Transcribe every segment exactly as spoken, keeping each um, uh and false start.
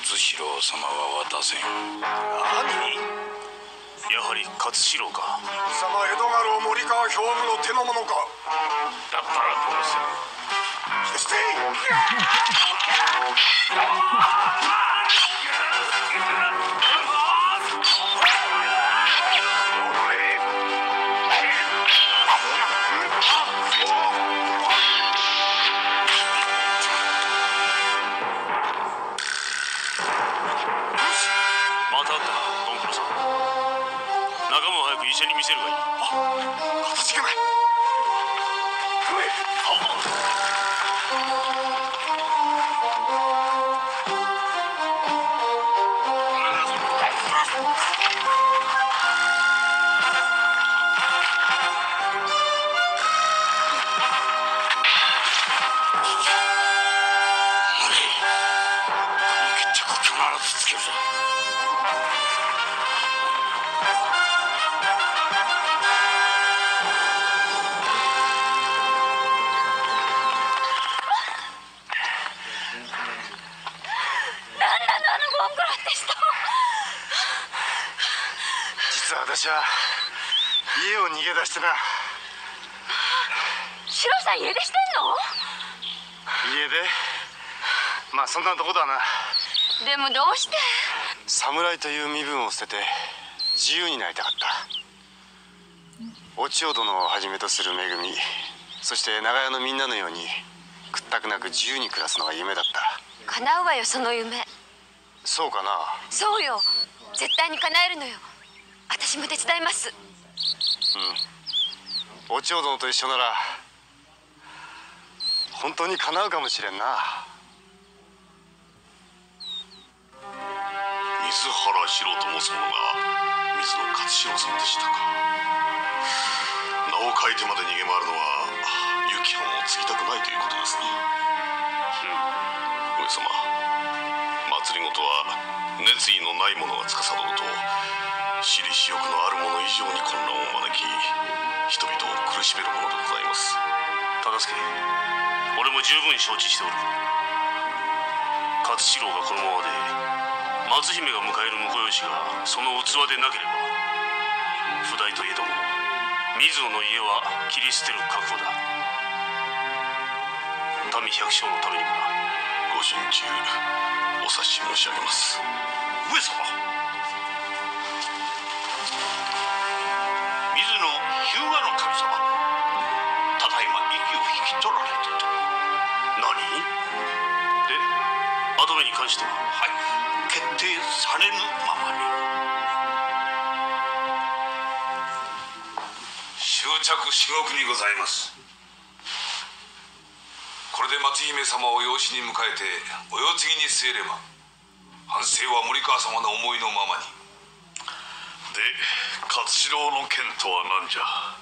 四郎様は渡せん。 何？ やはり勝四郎か。 貴様江戸家老森川兵部の手の者か。 だったらどうする。 そして医者に見せるがいい。 あ、かたじけない。私は家を逃げ出してな。 シロさん家出してんの？ 家出？まあそんなとこだな。 でもどうして？ 侍という身分を捨てて自由になりたかった。お千代殿をはじめとするめぐみ、そして長屋のみんなのように屈託なく自由に暮らすのが夢だった。 叶うわよその夢。 そうかな。 そうよ、絶対に叶えるのよ。私も手伝います。 うん、お千代殿と一緒なら本当に叶うかもしれんな。 水原四郎と申す者が水野勝四郎様でしたか。名を書いてまで逃げ回るのは行き藩を継ぎたくないということですな。うん、上様、政は熱意のない者が司ると私利私欲のある者以上に混乱を招き、人々を苦しめるものでございます。 忠相、俺も十分承知しておる。勝四郎がこのままで松姫が迎える婿養子がその器でなければ、不代といえども水野の家は切り捨てる覚悟だ。民百姓のためにもな。 ご心中お察し申し上げます。 上様、水野日向の神様、ただいま息を引き取られたと。 何で、跡目に関しては？ はい、決定されぬままに。 終着至極にございます。これで松姫様を養子に迎えてお世継ぎに据えれば、藩政は森川様の思いのままに。 で、勝四郎の件とは何じゃ？ はい、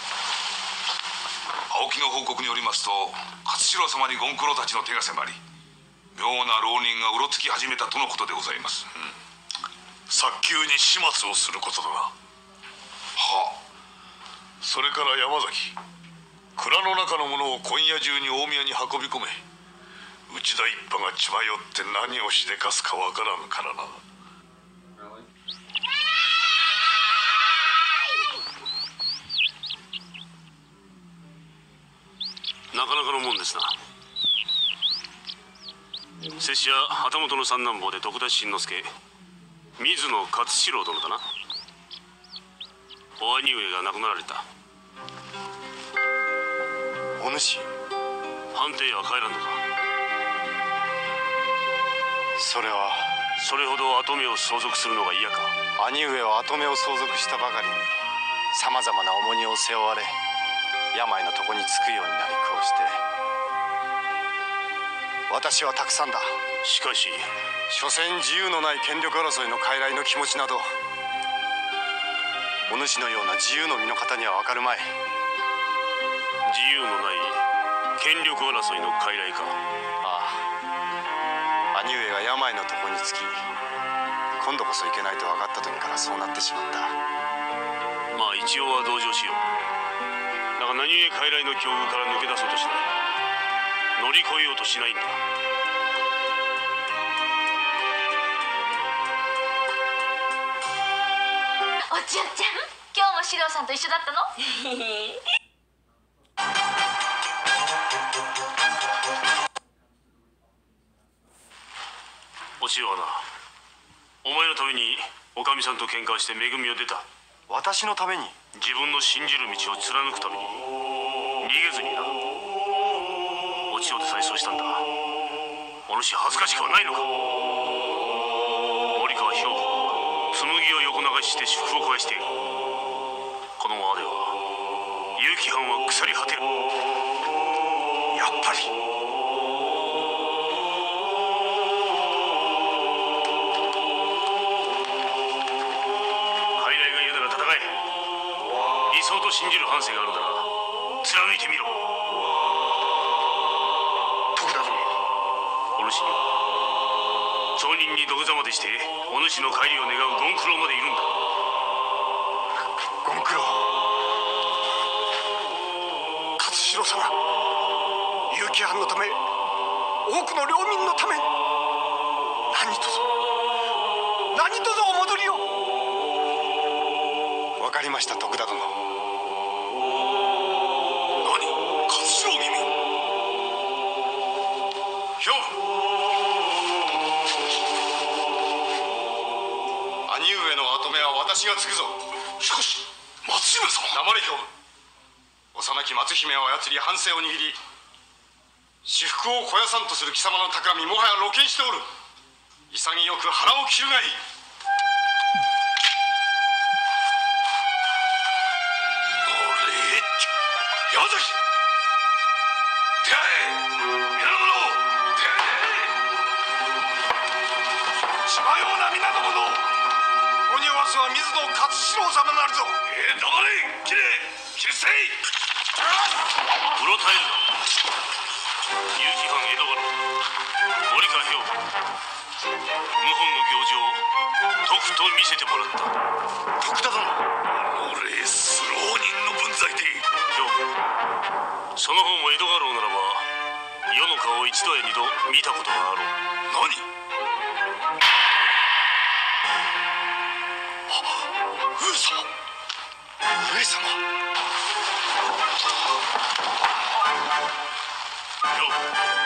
青木の報告によりますと、勝四郎様に権九郎たちの手が迫り、妙な浪人がうろつき始めたとのことでございます。うん、 早急に始末をすることだな。 はあ。 それから山崎、蔵の中のものを今夜中に大宮に運び込め。内田一派が血迷って何をしでかすかわからぬからな。 なかなかのもんですな。拙者旗本の三男坊で徳田新之助、水野勝四郎殿だな。お兄上が亡くなられた。 お主、 藩邸へは帰らんのか？ それは。 それほど跡目を相続するのが嫌か？ 兄上は跡目を相続したばかりにさまざまな重荷を背負われ、病の床につくようになり、こうして私はたくさんだ。 しかし所詮自由のない権力争いの傀儡の気持ちなど、お主のような自由の身の方には分かるまい。 自由のない権力争いの傀儡か？ ああ、兄上が病の床につき、今度こそいけないと分かった時からそうなってしまった。 まあ一応は同情しよう。だが何故傀儡の境遇から抜け出そうとしない？乗り越えようとしないんだ。 お千代ちゃん、今日も四郎さんと一緒だったの？ お千代はな、お前のためにおかみさんと喧嘩してめぐみを出た。 私のために？ 自分の信じる道を貫くために逃げずにな。お千代で再走したんだ。お主恥ずかしくはないのか？森川兵庫、紬を横流しして祝福を肥やしている。このままでは結城藩は腐り果てる。 やっぱり傀儡が言うなら戦え。理想と信じる半生があるなら貫いてみろ。 徳田殿、 お主には町人に土下座までしてお主の帰りを願う権九郎までいるんだ。 権九郎、勝四郎様、結城藩のため、多くの領民のために何とぞ何とぞお戻りを。わかりました、徳田殿。 何、勝四郎君。 兵部、兄上の跡目は私が継ぐぞ。 しかし松姫様。 黙れ兵部。幼き松姫を操り藩政を握り、私腹を肥やさんとする貴様の企み、もはや露見しておる。潔く腹を切るがいい。 山崎、出会え。皆の者、出会え。血迷うな皆の者。 ここにおわすは水野勝四郎様なるぞ。 えー、黙れ。切れ、切り捨てい。 うろたえるな。結城藩江戸家老森川兵庫、謀反の行事をとくと見せてもらった。 徳田殿、 俺スロー人の分際で。 兵庫、その方も江戸家老ならば世の顔を一度や二度見たことがあろう。 何。 上様、上様。 兵庫、